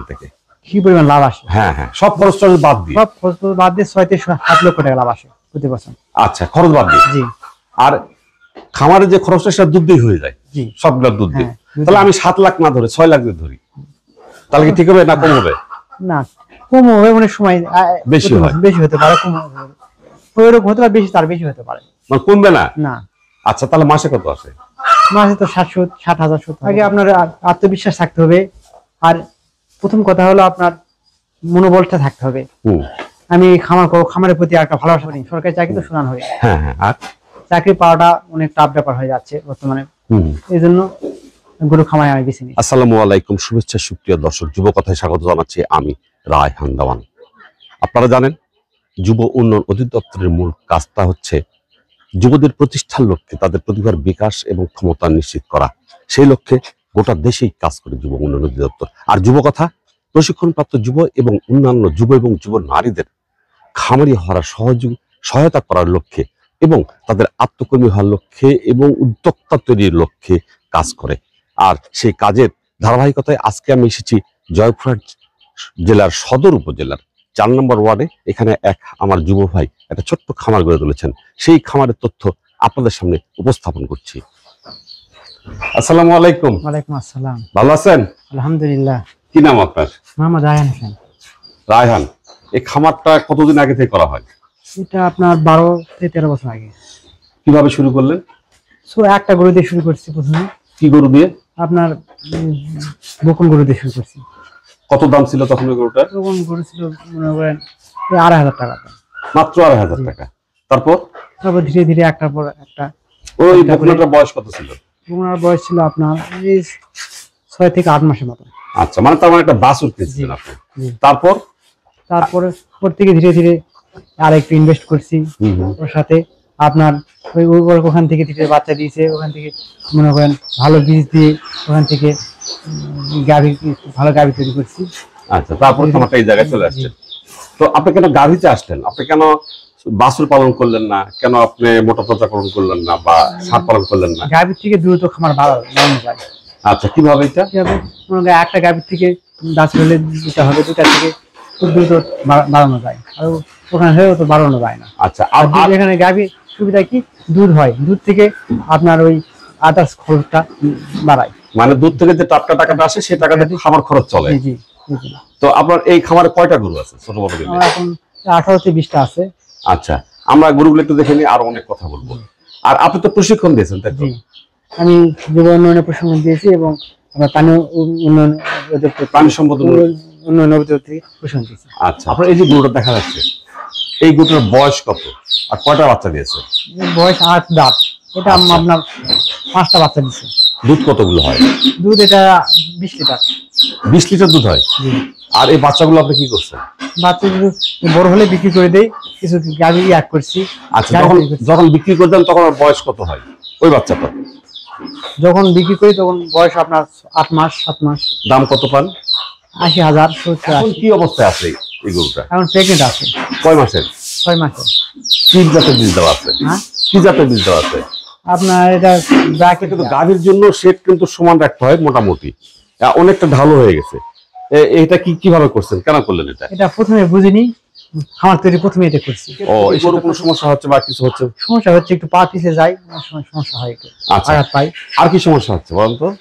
থেকে কি পরিমাণ লাভ আসে? হ্যাঁ হ্যাঁ, সব খরচ টরচ বাদ দিয়ে, সব খরচ বাদ দিয়ে 6 থেকে 7 লক্ষ টাকা লাভ আসে প্রতি বছর। আচ্ছা, খরচ বাদ দিয়ে। জি। আর খামারে যে খরচটা সেটা দুধ দিয়ে হয়ে যায়, জি, সবগুলো দুধ দিয়ে। হ্যাঁ, তাহলে আমি 7 লাখ না ধরে 6 লাখ দিয়ে ধরি, তাহলে কি ঠিক হবে না কম হবে? না, কম হবে, অনেক সময় বেশি হয়, বেশি হতে পারে, কম ওইরকম হতে পারে, বেশি তার বেশি হতে পারে, মানে কমবে না। না। আচ্ছা, তাহলে মাসে কত আসে? মাসে তো 60,000 70,000। আগে আপনার আত্মবিশ্বাস থাকতে হবে, আর প্রথম কথা হলো আপনার মনোবলটা থাকতে হবে। আমি খামার করব, খামারের প্রতি একটা ভালোবাসা নেই। সরকারি চাকরি তো শোনান হয়ে, হ্যাঁ হ্যাঁ, আর চাকরি পাওয়াটা অনেক টাফ ব্যাপার হয়ে যাচ্ছে বর্তমানে। এই জন্য গরু খামারে আমি বেছে নিই। আসসালামু আলাইকুম, শুভেচ্ছা সুপ্রিয় দর্শক, যুব কথায় স্বাগত জানাচ্ছি আমি রায়হান দেওয়ান। আপনারা জানেন, যুব উন্নয়ন অধিদপ্তরের মূল কাজটা হচ্ছে যুবদের প্রতিষ্ঠার লক্ষ্যে তাদের প্রতিভার বিকাশ এবং ক্ষমতা নিশ্চিত করা। সেই লক্ষ্যে গোটা দেশেই কাজ করে যুব উন্নয়ন অধিদপ্তর। আর যুব কথা, প্রশিক্ষণপ্রাপ্ত যুব এবং অন্যান্য যুব এবং যুব নারীদের খামারি হওয়ার সহায়তা করার লক্ষ্যে এবং তাদের আত্মকর্মী হওয়ার লক্ষ্যে এবং উদ্যোক্তা তৈরির লক্ষ্যে কাজ করে। আর সেই কাজের ধারাবাহিকতায় আজকে আমি এসেছি জয়পুরহাট জেলার সদর উপজেলার 4 নম্বর ওয়ার্ডে। এখানে আমার যুব ভাই একটা ছোট্ট খামার গড়ে তুলেছেন, সেই খামারের তথ্য আপনাদের সামনে উপস্থাপন করছি। আসসালামু আলাইকুম। ওয়ালাইকুম আসসালাম। ভালো আছেন? আলহামদুলিল্লাহ। কি নাম আপনার? মোহাম্মদ রায়হান হোসেন। রায়হান, এই খামারটা কতদিন আগে থেকে করা হয়? এটা আপনার 12 থেকে 13 বছর আগে। কিভাবে শুরু করলেন? একটা গরু দিয়ে শুরু করছি প্রথমে। কি গরু দিয়ে? আপনার বকন গরু দিয়ে শুরু করছি। কত দাম ছিল তখন ওই গরুটার? বকন গরু ছিল মনে করেন 2,500 টাকা। মাত্র 2,500 টাকা। তারপর ধীরে ধীরে একটার পর একটা। ওই বকনাটার বয়স কত ছিল? বকনার বয়স ছিল আপনার 6 থেকে 8 মাসের মতো। আচ্ছা, মানে তার মানে একটা বাছুর কিনছিলেন আপনি। তারপরে ওর থেকে ধীরে ধীরে আরেকটু ইনভেস্ট করছি ওর সাথে। আপনার ওখান থেকে ধীরে বাচ্চা দিয়েছে, ওখান থেকে মনে করেন ভালো বীজ দিয়ে ওখান থেকে ভালো গাভী তৈরি করছি। আচ্ছা, তারপর খামারটা এই জায়গায় চলে আসছে। তো আপনি কেন গাভীতে আসলেন? আপনি কেন বাছুর পালন করলেন না? কেন আপনি মোটা তাজাকরণ করলেন না বা ষাঁড় পালন করলেন না? গাভীর থেকে দ্রুত খামার বাড়ানো যায়। আচ্ছা, কিভাবে এটা? একটা গাভীর থেকে বাছুর হলে দুটা হবে, দুটা থেকে খুব দ্রুত বাড়ানো যায়, আর ওখানে হয়েও তো বাড়ানো যায় না। আচ্ছা, আর এখানে গাভীর সুবিধা কি, দুধ হয়, দুধ থেকে আপনার ওই আদার্স খরচটা বাড়ায়। মানে দুধ থেকে যে টাকাটা আসে সেই টাকাটা দিয়ে খামার খরচ চলে। জি। তো আপনার এই খামারে কয়টা গরু আছে ছোট বড় মিলে? এখন 18 থেকে 20টা আছে। আচ্ছা, আমরা গরুগুলো একটু দেখে নিই, আরো অনেক কথা বলবো। আর আপনি তো প্রশিক্ষণ দিয়েছেন, তাই তো? আমি যুব উন্নয়নের প্রশিক্ষণ দিয়েছি এবং আমরা প্রাণী উন্নয়ন প্রাণী সম্পদ উন্নয়ন অধিদপ্তর থেকে প্রশিক্ষণ দিয়েছি। আচ্ছা, আপনার এই যে গরুটা দেখা যাচ্ছে, এই গরুটার বয়স কত আর কয়টা বাচ্চা দিয়েছে? বয়স 8 দাঁত। এটা আপনার 5টা বাচ্চা দিচ্ছে। দুধ কতগুলো হয়? দুধ এটা 20 লিটার। 20 লিটার দুধ হয়। আর এই বাচ্চাগুলো আপনি কি করছেন? বাচ্চা বড় হলে বিক্রি করে দেই, কিছু গাভী অ্যাড করছি। আচ্ছা, যখন বিক্রি করে দেন তখন বয়স কত হয় ওই বাচ্চাটা? যখন বিক্রি করি তখন বয়স আপনার 8 মাস 7 মাস। দাম কত পান? 80,000 70,000। কি অবস্থায় আছে এই গরুটা? এখন প্রেগনেন্ট আছে। কয় মাসের? 6 মাসের। কি জাতের বীজ দেওয়া আছে? কি জাতের বীজ দেওয়া আছে? আপনার এটা কিন্তু গাভীর জন্য শেড কিন্তু সমান রাখতে হয়, মোটামুটি অনেকটা ঢালো হয়ে গেছে। এটা কিভাবে করছেন, কেন করলেন এটা? এটা প্রথমে বুঝিনি, খামার তৈরি প্রথমে এটা করছি। এই গরু কোনো সমস্যা হচ্ছে বা কিছু হচ্ছে? সমস্যা হচ্ছে, একটু পা পিছে যায়, অনেক সময় সমস্যা হয় একটু। আচ্ছা, আঘাত পাই। আর কি সমস্যা হচ্ছে বলেন তো?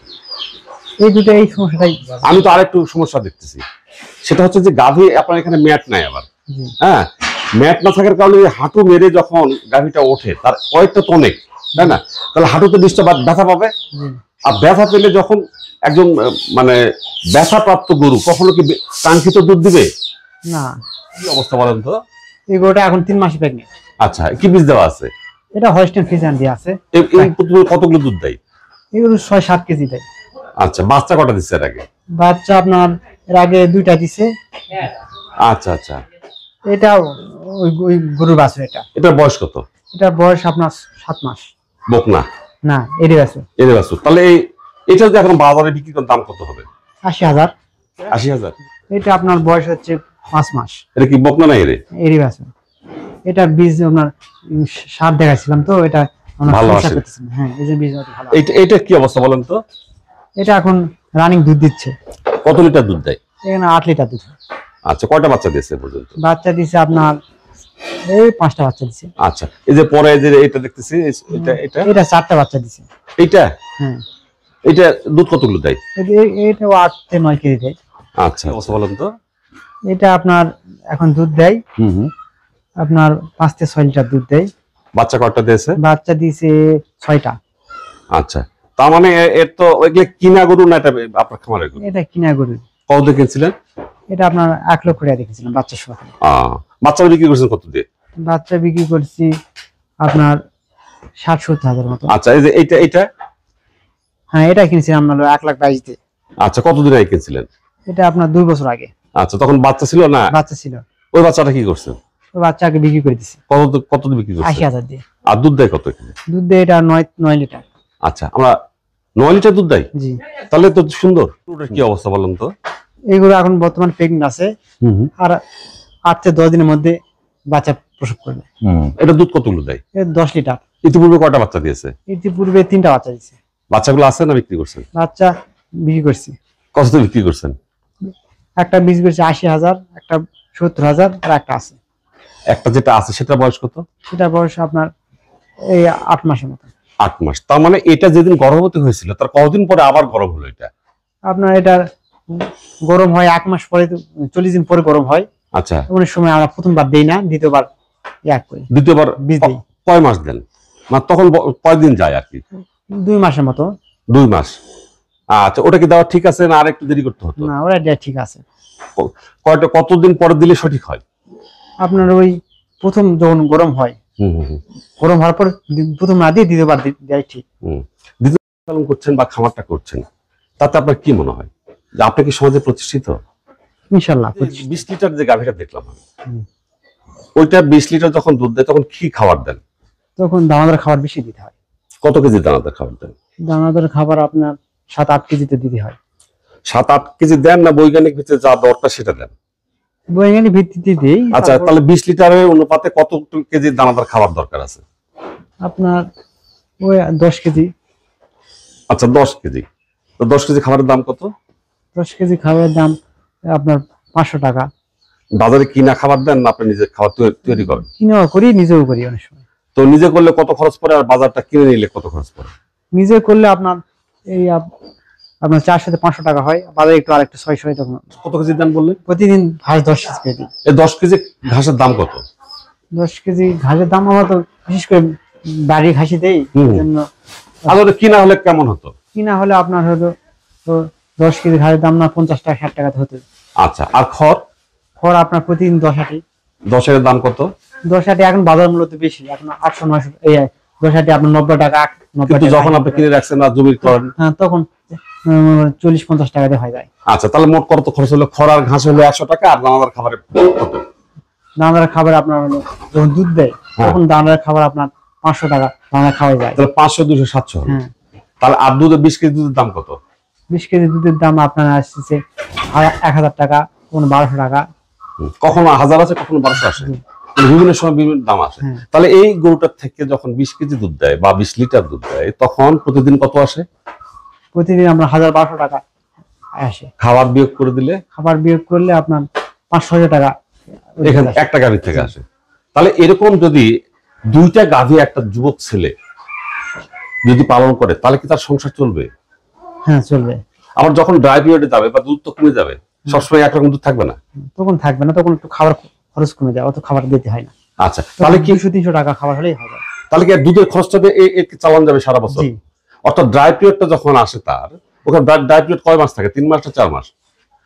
এই সমস্যাটাই। আমি তো আরেকটু সমস্যা দেখতেছি, সেটা হচ্ছে যে গাভী আপনার এখানে ম্যাট নাই আবার। হ্যাঁ, ম্যাট না থাকার কারণে হাঁটু মেরে যখন গাভীটা ওঠে তার ওয়েটটা তো অনেক, তাই না? তাহলে হাঁটুতে ব্যথা পাবে। আর ব্যথা পেলে যখন একজন মানে ব্যথা প্রাপ্ত গরু কখনো কি কাঙ্ক্ষিত দুধ দিবে না? কি অবস্থা বলেন তো? এই গরুটা এখন 3 মাসে প্রেগনেন্ট। আচ্ছা, কি বীজ দেওয়া আছে? এটা হলস্টাইন ফ্রিজিয়ান দিয়ে আছে। কতগুলো দুধ দেয়? এগুলো 6-7 কেজি দেয়। আচ্ছা, বাচ্চা কটা দিচ্ছে এর আগে? বাচ্চা আপনার এর আগে 2টা দিছে। আচ্ছা আচ্ছা, এটা ওই গরুর বাছুর। এটার বয়স কত? এটা বয়স আপনার 7 মাস। বকনা না, এরই বাছুর। তাহলে এটা যদি এখন বাজারে বিক্রি করার দাম কত হবে? 80,000। 80,000। এটা আপনার বয়স হচ্ছে 5 মাস। এটা কি বকনা না এরই বাছুর? এটা বীজ আপনার সার দেখাইছিলাম তো, এটা ভালো আছে। হ্যাঁ, এই যে বীজ ভালো। এটা কি অবস্থা বলেন তো? এটা এখন রানিং দুধ দিচ্ছে। কত লিটার দুধ দেয়? এখানে 8 লিটার দুধ হয়। আচ্ছা, কয়টা বাচ্চা দিয়েছে এ পর্যন্ত? বাচ্চা দিছে আপনার এই 5টা বাচ্চা দিছে। আচ্ছা, এই যে পরে যে এটা দেখতেছি, এটা 4টা বাচ্চা দিছে। এইটা হ্যাঁ, এটা দুধ কতগুলো দেয়? এটাও 8 থেকে 9 কেজি দেয়। আচ্ছা, অবশ্য বলেন তো। এটা আপনার এখন দুধ দেয় আপনার 5 থেকে 6 লিটার দুধ দেয়। বাচ্চা কয়টা দিয়েছে? বাচ্চা দিছে 6টা। আচ্ছা, তার মানে এর তো ওইগুলো কিনা গরু না, এটা আপনার খামারের গরু? এটা কিনা গরু। কত দিয়ে কিনছিলেন? এটা আপনার 1 লক্ষ টাকা দেখেছিলাম বাচ্চা সহ। বাচ্চা বিক্রি করছেন কত দিয়ে? বাচ্চা বিক্রি করছি আপনার 60-70 হাজার মতো। আচ্ছা, এই যে এইটা? হ্যাঁ, এটা কিনেছিলাম আপনার 1,22,000 দিয়ে। আচ্ছা, কতদিন আগে কিনছিলেন? এটা আপনার 2 বছর আগে। আচ্ছা, তখন বাচ্চা ছিল না? বাচ্চা ছিল। ওই বাচ্চাটা কি করছেন? ওই বাচ্চাকে বিক্রি করে দিছি কত দিয়ে বিক্রি করছেন? 80,000 দিয়ে। আর দুধ দেয় কত এখানে? দুধ দেয় এটা 9 লিটার। আচ্ছা, আমরা 9 লিটার দুধ দেয়? জি। তাহলে তো সুন্দর। ওটার কি অবস্থা বলেন তো? এগুলো এখন বর্তমান প্রেগন্যান্ট আছে, আর 8 থেকে 10 দিনের মধ্যে বাচ্চা প্রসব করবে। এটা দুধ কতগুলো দেয়? 10 লিটার। ইতিপূর্বে কয়টা বাচ্চা দিয়েছে? ইতিপূর্বে 3টা বাচ্চা দিয়েছে। বাচ্চাগুলো আছে না বিক্রি করছেন? বাচ্চা বিক্রি করছি। কত বিক্রি করছেন? একটা বিক্রি করছি 80,000, একটা 70,000, আর একটা আছে। একটা যেটা আছে সেটা বয়স কত? সেটা বয়স আপনার এই 8 মাসের মতো। 8 মাস। তার মানে এটা যেদিন গর্ভবতী হয়েছিল তার কতদিন পরে আবার গরম হলো এটা? আপনার এটা গরম হয় 1 মাস পরে, 40 দিন পরে গরম হয়। আচ্ছা, অনেক সময় আমরা প্রথমবার দেই না, দ্বিতীয়বার করি। দ্বিতীয়বার বীজ দেই। কয় মাস দেন? মানে তখন কয়দিন যায় আর কি? 2 মাসের মতো। 2 মাস। আচ্ছা, ওটা কি দেওয়া ঠিক আছে না আর একটু দেরি করতে হতো? না, ওরা দেয়া ঠিক আছে। কতদিন পরে দিলে সঠিক হয়? আপনার ওই প্রথম যখন গরম হয়, গরম হওয়ার পর প্রথম না দিয়ে দ্বিতীয়বার দেয় ঠিক। দ্বিতীয় পালন করছেন বা খামারটা করছেন, তাতে আপনার কি মনে হয় যে আপনি কি সমাজে প্রতিষ্ঠিত? ইনশাআল্লাহ। 20 লিটার যে গাভীটা দেখলাম, ওইটা 20 লিটার যখন দুধ দেয় তখন কি খাবার দেন? তখন দানাদার খাবার বেশি দিতে হয়। কত কেজি দানাদার খাবার দেন? দানাদার খাবার আপনার 7-8 কেজিতে দিতে হয়। 7-8 কেজি দেন না বৈজ্ঞানিক ভিত্তিতে যা দরকার সেটা দেন? বৈজ্ঞানিক ভিত্তিতে দেই। আচ্ছা, তাহলে 20 লিটারের অনুপাতে কত কেজি দানাদার খাবার দরকার আছে? আপনার ওই 10 কেজি। আচ্ছা, 10 কেজি। তো 10 কেজি খাবারের দাম কত? 10 কেজি খাবারের দাম আপনার 500 টাকা। বাজারে কিনা খাবার দেন না আপনি নিজে খাবার তৈরি করেন? কিনেও করি, নিজেও করি অনেক সময়। তো নিজে করলে কত খরচ পড়ে আর বাজারটা কিনে নিলে কত খরচ পড়ে? নিজে করলে আপনার এই আপনার 400 থেকে 500 টাকা হয়, বাজারে একটু আরেকটু 600 হয়। তখন কত কেজি দেন বললেন? প্রতিদিন ঘাস 10 কেজি। এই 10 কেজি ঘাসের দাম কত? 10 কেজি ঘাসের দাম আমরা তো বিশেষ করে বাড়ির ঘাসই দেই, জন্য। আর ওটা কিনা হলে কেমন হতো? কিনা হলে আপনার হয়তো তো 10 কেজি ঘাসের দাম না 50 টাকা 60 টাকা হতো। আচ্ছা, আর খড়? খড় আপনার প্রতিদিন 10 আটি। 10 এর দাম কত? 10 আটি এখন বাজার মূল্য তো বেশি, এখন 800-900। এই 10 আটি আপনার 90 টাকা। কিন্তু যখন আপনি কিনে রাখছেন না জমি করেন, হ্যাঁ, তখন 40-50 টাকা দিয়ে হয়ে যায়। আচ্ছা, তাহলে মোট কত খরচ হলো? খড় আর ঘাস হলো 100 টাকা, আর দানাদার খাবারে কত? দানাদার খাবার আপনার হলো যখন দুধ দেয় তখন দানাদার খাবার আপনার 500 টাকা দানাদার খাওয়া যায়। তাহলে 500, 200, 700 হলো। হ্যাঁ। তাহলে আর দুধে 20 কেজি দুধের দাম কত? 20 কেজি দুধের দাম আপনার আসছে 1000 টাকা, কোন 1200 টাকা। কখনো 1000 আছে, কখনো 1200 আসে, বিভিন্ন সময় বিভিন্ন দাম আসে। তাহলে এই গরুটার থেকে যখন 20 কেজি দুধ দেয় বা 20 লিটার দুধ দেয় তখন প্রতিদিন কত আসে? প্রতিদিন আমরা 1000-1200 টাকা আসে। খাবার বিয়োগ করে দিলে? খাবার বিয়োগ করলে আপনার 500 টাকা এখানে একটা গাভীর থেকে আসে। তাহলে এরকম যদি 2টা গাভী একটা যুবক ছেলে যদি পালন করে তাহলে কি তার সংসার চলবে? হ্যাঁ, চলবে। আবার যখন ড্রাই পিরিয়ডে যাবে বা দুধ তো কমে যাবে, সবসময় একরকম দুধ থাকবে না। তখন থাকবে না, তখন একটু খাবার খরচ কমে যায়, অত খাবার দিতে হয় না। আচ্ছা, তাহলে কি 200-300 টাকা খাবার হলেই হবে। তাহলে কি দুধের খরচটা চালানো যাবে সারা বছর? অর্থাৎ ড্রাই পিরিয়ডটা যখন আসে তার ওখানে ড্রাই পিরিয়ড কয় মাস থাকে? 3 মাস না 4 মাস?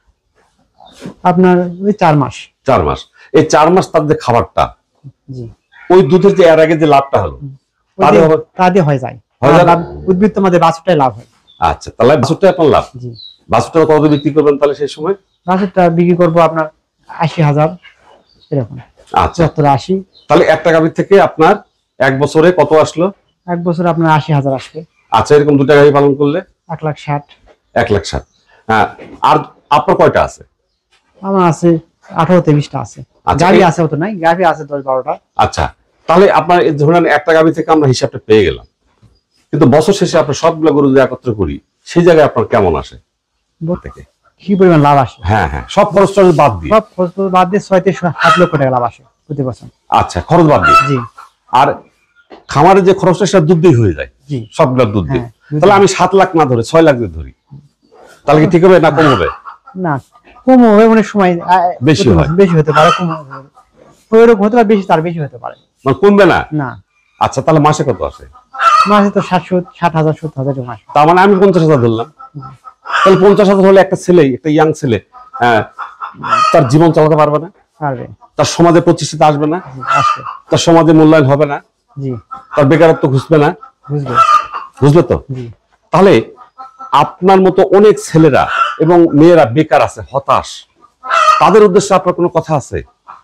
আপনার ওই 4 মাস। 4 মাস। এই 4 মাস তার যে খাবারটা, জি, ওই দুধের যে এর আগে যে লাভটা হলো তা দিয়ে হয়ে যায়। উদ্বৃত্ত মধ্যে বাছুরটাই লাভ হয়। আচ্ছা, তাহলে বাছুরটা আপনার লাভ। জি। বাছুরটা কত বিক্রি করবেন তাহলে সেই সময়? বাছুরটা বিক্রি করবো আপনার 80,000 এরকম। আচ্ছা, 70-80। তাহলে একটা গাভীর থেকে আপনার 1 বছরে কত আসলো? 1 বছরে আপনার 80,000 আসবে। আচ্ছা, এরকম 2টা গাভী পালন করলে 1,60,000। 1,60,000। হ্যাঁ, আর আপনার কয়টা আছে? আমার আছে 18-20টা আছে। আচ্ছা, গাভী আছে অত নাই, গাভী আছে 10-12টা। আচ্ছা, তাহলে আপনার ধরুন একটা গাভী থেকে আমরা হিসাবটা পেয়ে গেলাম, কিন্তু বছর শেষে আপনার সবগুলো গরু যদি একত্র করি সেই জায়গায় আপনার কেমন আসে থেকে? কি পরিমাণ লাভ আসে। হ্যাঁ হ্যাঁ, সব খরচ টরচ বাদ দিয়ে, সব খরচ বাদ দিয়ে 6 থেকে 7 লক্ষ টাকা লাভ আসে প্রতি বছর। আচ্ছা, খরচ বাদ দিয়ে। জি আর খামারে যে খরচটা সেটা দুধ দিয়ে হয়ে যায়, জি সবগুলো দুধ দিয়ে। হ্যাঁ, তাহলে আমি 7 লাখ না ধরে 6 লাখ দিয়ে ধরি, তাহলে কি ঠিক হবে না কম হবে? না, কম হবে অনেক সময়, বেশি হয়। বেশি হতে পারে, কম ওইরকম হতে পারে, বেশি তার বেশি হতে পারে, মানে কমবে না? না। আচ্ছা, তাহলে মাসে কত আসে? মাসে তো 60,000 70,000 মাস। তার মানে আমি 50,000 ধরলাম, তাহলে 50,000 হলে একটা ছেলে, একটা ইয়াং ছেলে তার জীবন চালাতে পারবে না, পারবে, তার সমাজে প্রতিষ্ঠিত আসবে না, আসবে, তার সমাজে মূল্যায়ন হবে না, জি তার বেকারত্ব ঘুষবে না, বুঝবে, বুঝলে তো? জি তাহলে আপনার মতো অনেক ছেলেরা এবং মেয়েরা বেকার আছে, হতাশ, তাদের উদ্দেশ্যে আপনার কোনো কথা আছে?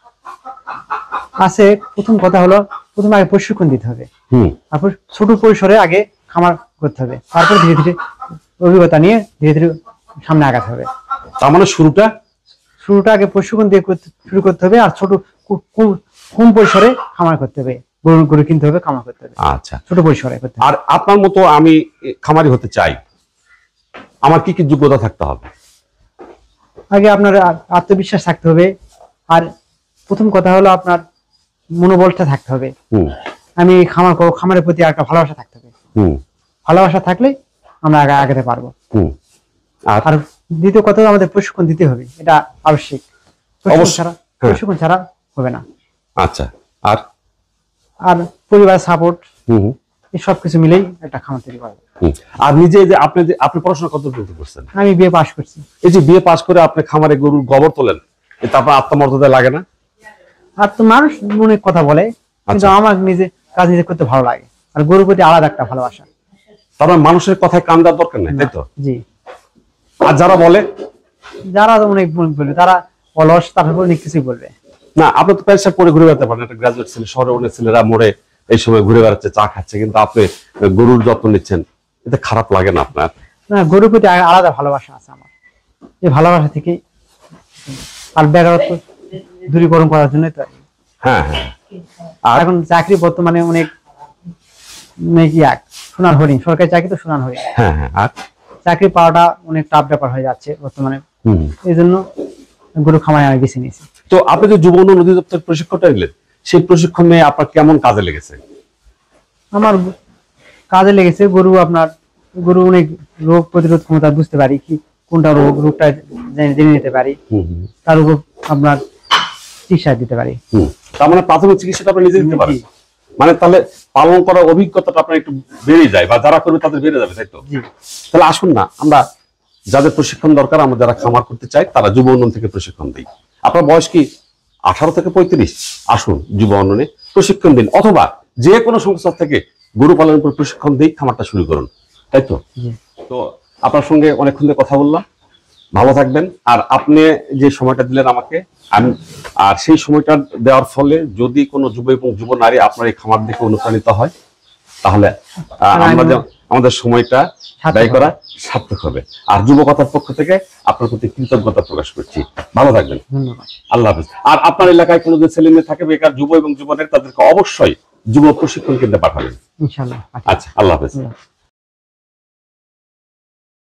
আছে। প্রথম কথা হলো, প্রথমে আগে প্রশিক্ষণ দিতে হবে, তারপর ছোট পরিসরে আগে খামার করতে হবে, তারপর ধীরে ধীরে অভিজ্ঞতা নিয়ে ধীরে ধীরে সামনে আগাতে হবে। তার মানে শুরুটা আগে প্রশিক্ষণ দিয়ে শুরু করতে হবে, আর ছোট কম পরিসরে খামার করতে হবে, গরু কিনতে হবে, খামার করতে হবে। আচ্ছা, ছোট পরিসরে করতে হবে। আর আপনার মতো আমি খামারি হতে চাই, আমার কি কি যোগ্যতা থাকতে হবে? আগে আপনার আত্মবিশ্বাস থাকতে হবে, আর প্রথম কথা হলো আপনার মনোবলটা থাকতে হবে। আমি খামার করবো, খামারের প্রতি একটা ভালোবাসা থাকতে হবে। ভালোবাসা থাকলে আমরা আগাতে পারবো। আর দ্বিতীয় কথা, আমাদের প্রশিক্ষণ দিতে হবে, এটা আবশ্যক। প্রশিক্ষণ ছাড়া হবে না। আচ্ছা, আর পরিবার সাপোর্ট, এই সবকিছু মিলেই একটা খামার তৈরি করবে। আর নিজে যে আপনি পড়াশোনা কত পর্যন্ত করছেন? আমি বিএ পাস করছি। এই যে বিএ পাস করে আপনি খামারে গরুর গোবর তোলেন, এটা আপনার আত্মমর্যাদা লাগে না? আর তো মানুষ অনেক কথা বলে, কিন্তু আমার কাজ নিজে করতে ভালো লাগে, আর গরুর প্রতি আলাদা একটা ভালোবাসা। তারপর মানুষের কথায় কান দেওয়ার দরকার নেই, তাই তো? জি। আর যারা অনেক বলবে, তারা অলস, তারপর অনেক কিছুই বলবে। না, আপনি তো প্যান্ট শার্ট পরে ঘুরে বেড়াতে পারেন, একটা গ্রাজুয়েট ছেলে, শহরে অনেক ছেলেরা মোড়ে এই সময় ঘুরে বেড়াচ্ছে, চা খাচ্ছে, কিন্তু আপনি গরুর যত্ন নিচ্ছেন, এটা খারাপ লাগে না আপনার? না, গরুর প্রতি আলাদা ভালোবাসা আছে আমার। এই ভালোবাসা থেকে আর বেকারত্ব দূরীকরণ করার জন্য তো। হ্যাঁ হ্যাঁ। আর এখন চাকরি বর্তমানে অনেক সোনার হরিণ, সরকারি চাকরি তো সোনার হরিণ। হ্যাঁ হ্যাঁ। আর চাকরি পাওয়াটা অনেক টাফ ব্যাপার হয়ে যাচ্ছে বর্তমানে, এই জন্য গরু খামারে আমি বেছে নিয়েছি। তো আপনি যে যুব উন্নয়ন অধিদপ্তর প্রশিক্ষণটা নিলেন, সেই প্রশিক্ষণ নিয়ে আপনার কেমন কাজে লেগেছে? আমার কাজে লেগেছে, গরু অনেক রোগ প্রতিরোধ ক্ষমতা বুঝতে পারি, কি কোনটা রোগটা জেনে নিতে পারি, তার উপর আপনার চিকিৎসা দিতে পারি। তার মানে প্রাথমিক চিকিৎসাটা আপনি নিজে দিতে পারেন, মানে তাহলে পালন করার অভিজ্ঞতাটা আপনার একটু বেড়ে যায়, বা যারা করবে তাদের বেড়ে যাবে, তাই তো? তাহলে আসুন না, আমরা যাদের প্রশিক্ষণ দরকার, আমরা যারা খামার করতে চাই, তারা যুব উন্নয়ন থেকে প্রশিক্ষণ দিই। আপনার বয়স কি 18 থেকে 35? আসুন, যুব উন্নয়নে প্রশিক্ষণ দিন, অথবা যে কোনো সংস্থা থেকে গরু পালনের উপর প্রশিক্ষণ দিই, খামারটা শুরু করুন, তাই তো? তো আপনার সঙ্গে অনেকক্ষণ কথা বললাম, ভালো থাকবেন। আর আপনি যে সময়টা দিলেন আমাকে, আর সেই সময়টা দেওয়ার ফলে যদি কোনো যুব এবং যুব নারী আপনার এই খামার দিকে অনুপ্রাণিত হয়, তাহলে আমাদের সময়টা ব্যয় করা সার্থক হবে। আর যুবকতার পক্ষ থেকে আপনার প্রতি কৃতজ্ঞতা প্রকাশ করছি। ভালো থাকবেন, আল্লাহ হাফেজ। আর আপনার এলাকায় কোনো যে ছেলে মেয়ে থাকে বেকার, যুব এবং যুবনের, তাদেরকে অবশ্যই যুব প্রশিক্ষণ কেন্দ্রে পাঠাবেন, ইনশাআল্লাহ। আচ্ছা, আল্লাহ হাফেজ।